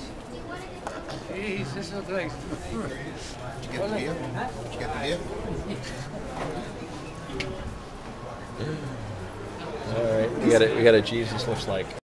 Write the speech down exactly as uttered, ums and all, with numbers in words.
Jeez, this looks like... Did you get the beer? Did you get the beer? All right, we got it. We got a Jesus looks like.